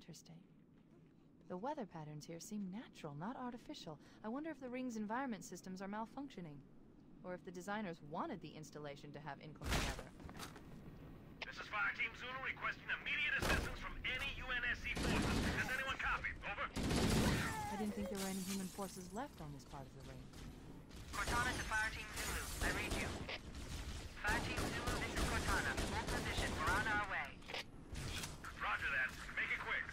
Interesting. The weather patterns here seem natural, not artificial. I wonder if the ring's environment systems are malfunctioning. Or if the designers wanted the installation to have inclement weather. This is Fire Team Zulu requesting immediate assistance from any UNSC forces. Does anyone copy? Over. I didn't think there were any human forces left on this part of the ring. Cortana to Fire Team Zulu. I read you. Fire Team Zulu, this is Cortana. Hold position. We're on our way. Roger that. Make it quick.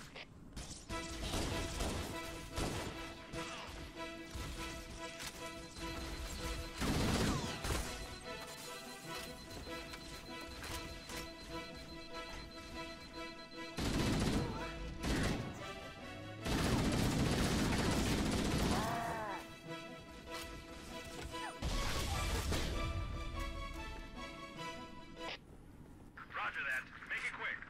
Roger that. Make it quick.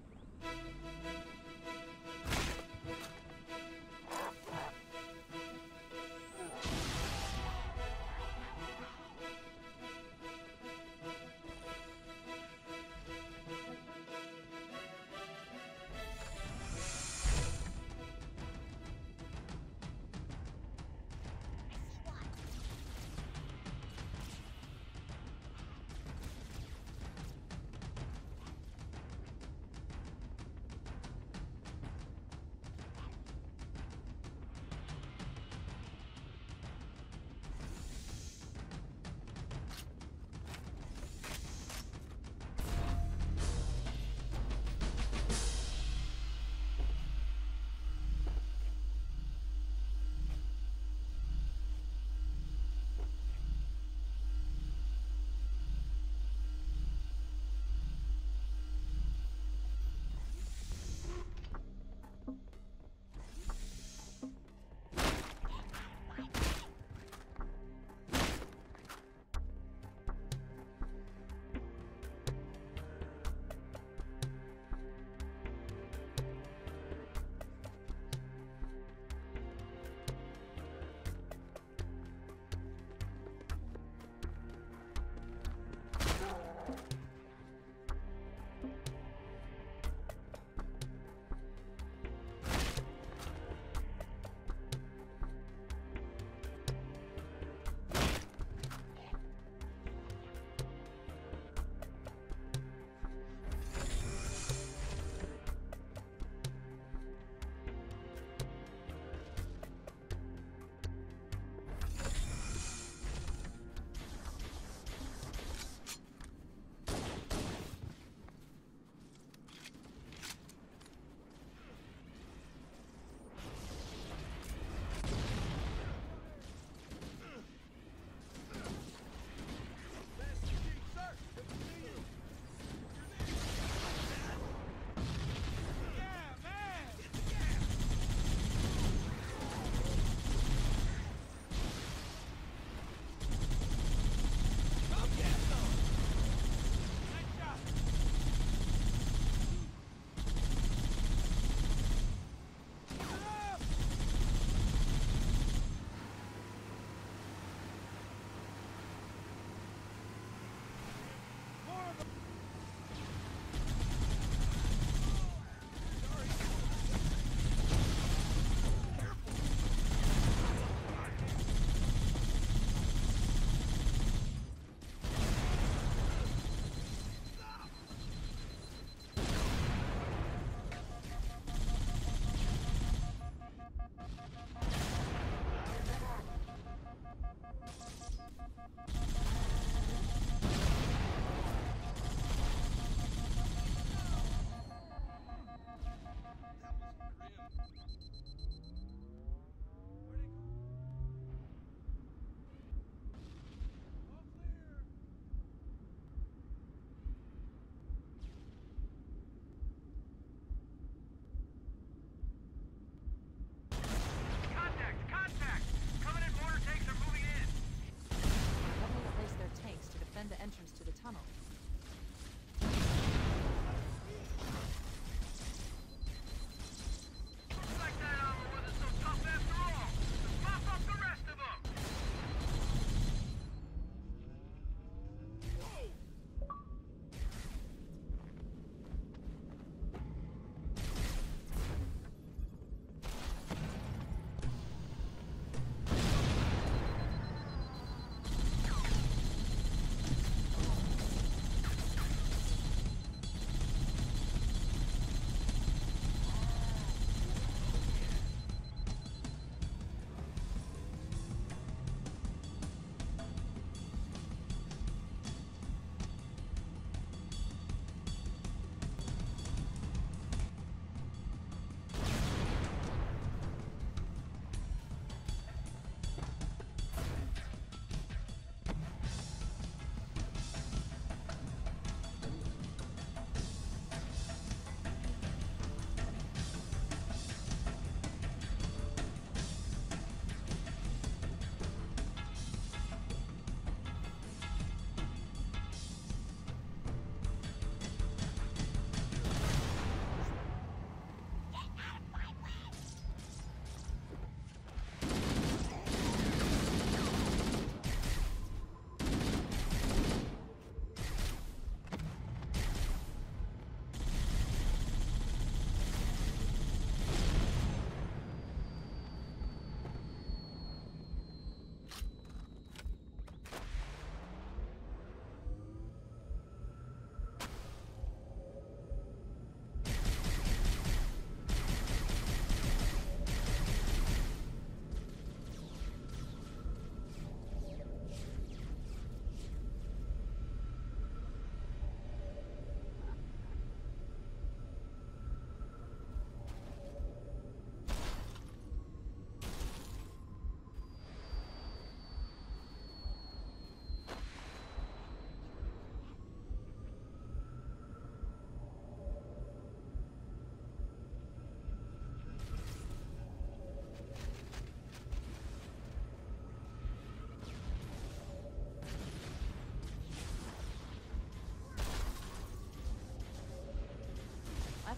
the entrance to the tunnel. Like that armor wasn't so tough after all. Let's mop up the rest of them.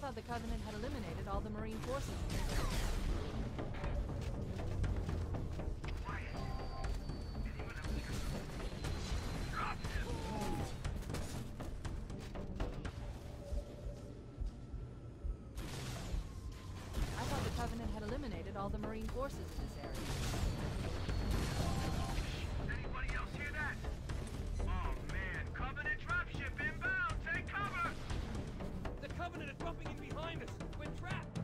thought the Covenant had eliminated all the Marine forces. Quiet. Anyone else here? Drop him! I thought the Covenant had eliminated all the Marine forces in this area. Anybody else hear that? Oh man, Covenant dropship inbound! Take cover! The Covenant is bumping in behind us! We're trapped!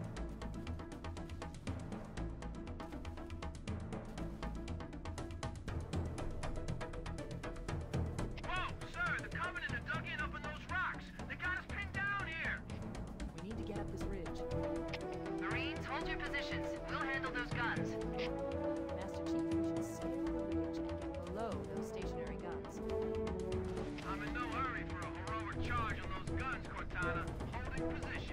Whoa, sir! The Covenant are dug in up in those rocks! They got us pinned down here! We need to get up this ridge. Marines, hold your positions. We'll handle those guns. Master Chief, we should scale the ridge and get below those stationary guns. I'm in no hurry for a heroic charge on those guns, Cortana. Holding position.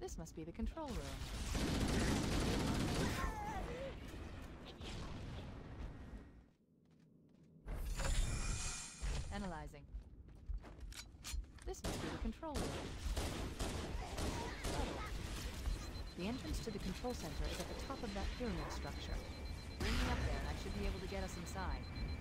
This must be the control room. Analyzing. This must be the control room. The entrance to the control center is at the top of that pyramid structure. Bring me up there and I should be able to get us inside.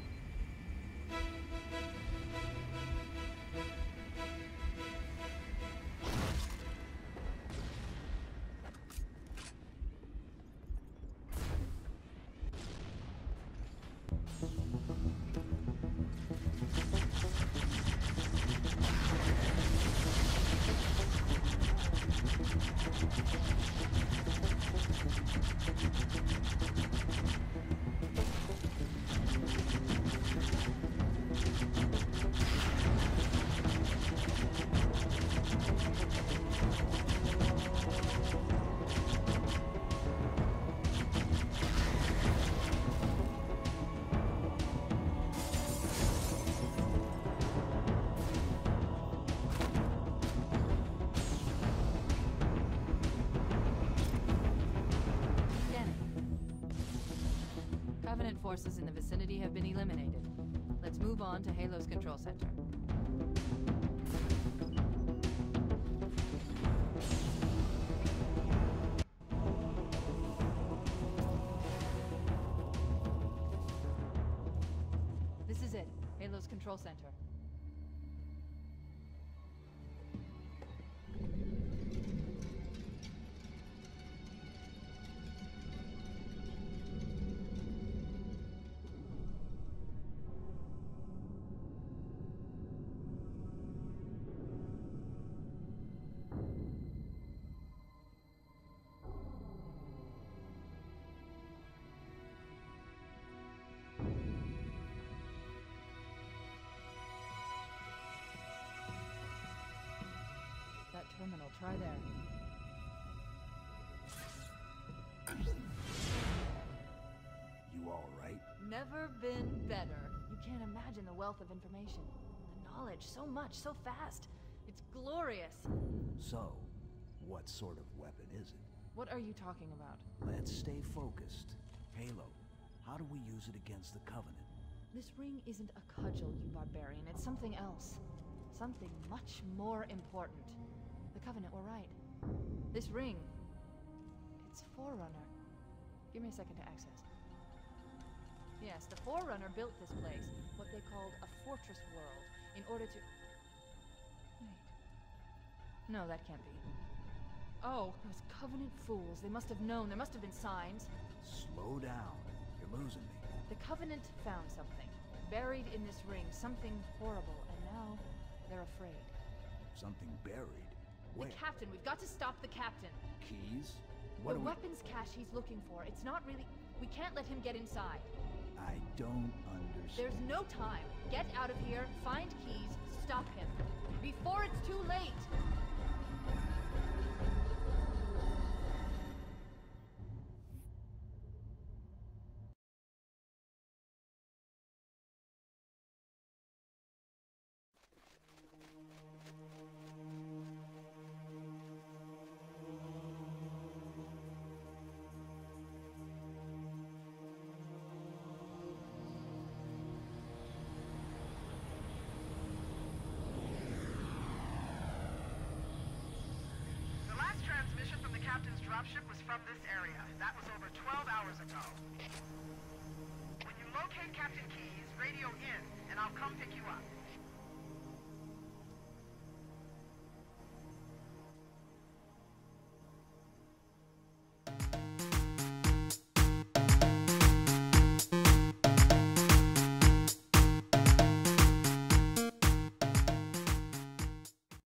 Covenant forces in the vicinity have been eliminated. Let's move on to Halo's control center. This is it, Halo's control center. That terminal, try there. You all right? Never been better. You can't imagine the wealth of information. The knowledge, so much, so fast. It's glorious. So, what sort of weapon is it? What are you talking about? Let's stay focused. Halo, how do we use it against the Covenant? This ring isn't a cudgel, you barbarian. It's something else. Something much more important. The Covenant were right. This ring... it's Forerunner. Give me a second to access. Yes, the Forerunner built this place, what they called a fortress world, in order to... Wait. No, that can't be. Oh, those Covenant fools. They must have known. There must have been signs. Slow down. You're losing me. The Covenant found something. Buried in this ring. Something horrible. And now, they're afraid. Something buried? Where? The captain. We've got to stop the captain. Keys? The weapons cache he's looking for. It's not really... We can't let him get inside. I don't understand. There's no time. Get out of here, find keys, stop him. Before it's too late! captain's dropship was from this area. That was over 12 hours ago. When you locate Captain Keyes, radio in, and I'll come pick you up.